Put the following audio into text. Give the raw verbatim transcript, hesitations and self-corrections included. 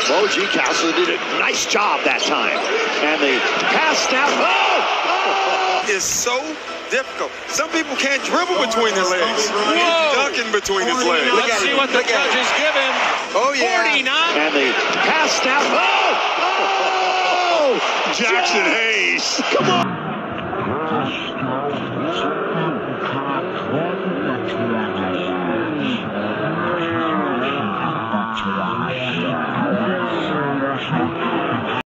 Bo Jaxson did a nice job that time. And the pass snap. Oh! It's so difficult. Some people can't dribble between their legs. He's dunking between his legs. Let's see what the judges give him. Oh, yeah. forty-nine. And the pass snap. Oh! Oh! Jaxson Hayes. Come on.